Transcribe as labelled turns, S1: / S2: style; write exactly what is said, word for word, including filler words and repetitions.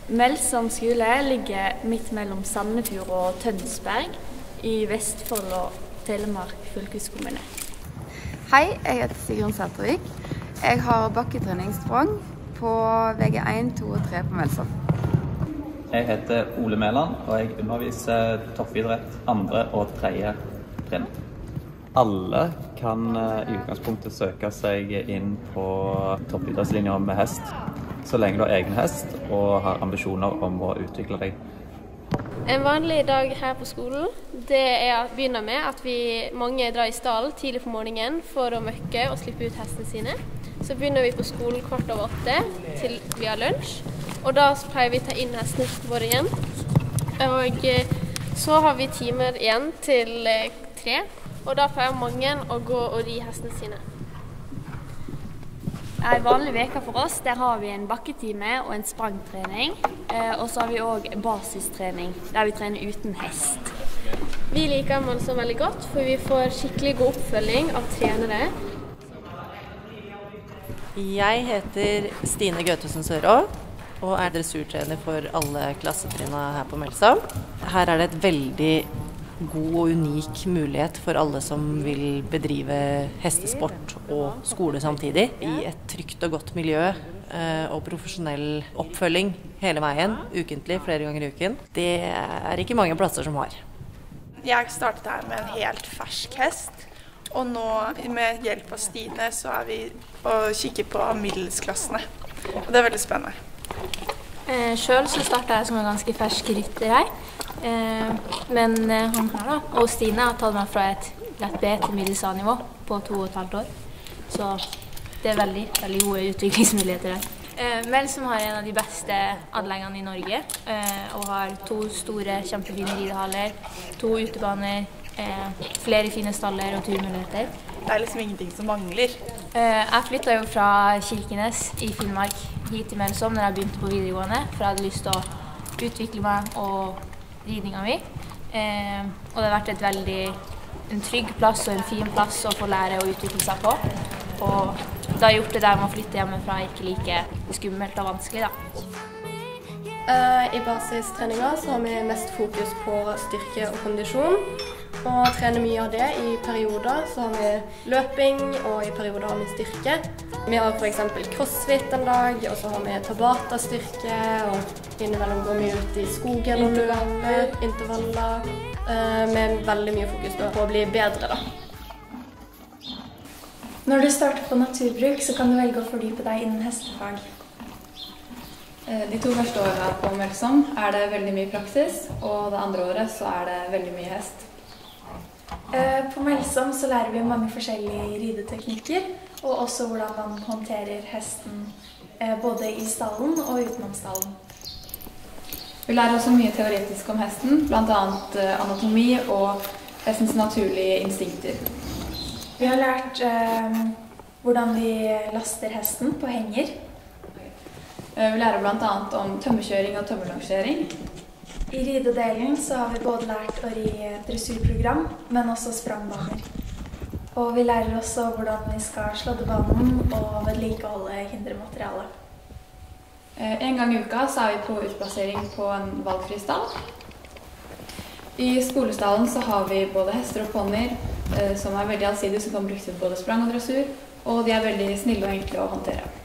S1: Melsom skole ligger midt mellom Sandefjord og Tønsberg i Vestfold og Telemark fylkeskommune.
S2: Hei, jeg heter Sigrun Sætervik. Jeg har bakketreningssprang på V G én, to og tre på Melsom.
S3: Jeg heter Ole Mæland, og jeg underviser toppidrett andre og tredje trinn. Alle kan i utgangspunktet søke seg inn på toppidrettslinjer med hest, så lenge du har egen hest og har ambisjoner om å utvikle deg.
S4: En vanlig dag her på skolen, det er å begynne med at vi mange drar i stallen tidlig på morgenen for å møkke og slippe ut hestene sine. Så begynner vi på skolen kvart over åtte til vi har lunsj, og da pleier vi å ta inn hestene våre igjen. Og så har vi timer igjen til tre, og da pleier mange å gå og ri hestene sine.
S1: En vanlig veke for oss, der har vi en bakketime og en sprangtrening, og så har vi også basistrening, der vi trener uten hest.
S4: Vi liker Melsom veldig godt, for vi får skikkelig god oppfølging av trenere.
S5: Jeg heter Stine Gøtesen Sørå, og er dressurtrener for alle klassetrinnene her på Melsom. Her er det et veldig god og unik mulighet for alle som vil bedrive hestesport og skole samtidig, i et trygt og godt miljø og profesjonell oppfølging hele veien, ukentlig, flere ganger i uken. Det er ikke mange plasser som har.
S6: Jeg startet her med en helt fersk hest, og nå med hjelp av Stine så er vi og kikker på middelsklassene. Og det er veldig spennende.
S7: Eh, selv så startet jeg som en ganske fersk rytter her. Eh, men eh, han her da, og Stine har tatt meg fra et lett B til middels A-nivå på to og et halvt år. Så det er veldig, veldig gode utviklingsmuligheter her. Eh, Melsom har en av de beste anleggene i Norge, eh, og har to store, kjempefine ridehaller, to utebaner, eh, flere fine staller og turmuligheter.
S6: Det er liksom ingenting som mangler.
S7: Eh, jeg flyttet jo fra Kirkenes i Finnmark hit til Melsom når jeg begynte på videregående, for jeg hadde lyst til å utvikle meg og ridninga mi. Eh, og det har vært et veldig, en trygg plass og en fin plass å få lære å utvikle seg på. Og det har gjort det der med å flytte hjemmefra ikke like skummelt og vanskelig da.
S8: Uh, I basistreninga så har vi mest fokus på styrke og kondisjon. Og trener mye av det i perioder, så har vi løping, og i perioder har vi styrke. Vi har for eksempel crossfit en dag, og så har vi tabata-styrke, og innimellom går vi ut i skogen og løper, intervaller, uh, med veldig mye fokus på å bli bedre da.
S9: Når du starter på naturbruk, så kan du velge å fordype deg innen hestefag.
S10: De to første årene på Melsom er det veldig mye praksis, og det andre året så er det veldig mye hest.
S9: På Melsom så lærer vi mange forskjellige rideteknikker, og også hvordan man håndterer hesten både i stallen og utenom stallen.
S10: Vi lærer også mye teoretisk om hesten, blant annet anatomi og hestens naturlige instinkter.
S9: Vi har lært eh, hvordan vi laster hesten på henger.
S10: Vi lærer blant annet om tømmerkjøring og tømmerlongering.
S9: I ridedelen så har vi både lært å ri dressurprogram, men også sprangbaner. Og vi lærer også hvordan vi skal slådde banen og vedlikeholde hindrematerialet.
S10: En gang i uka så er vi på utplassering på en valgfri stall. I skolestallen så har vi både hester og ponnier, som er veldig allsidige, som kan brukes til både sprang og dressur, og de er veldig snille og enkle å håndtere.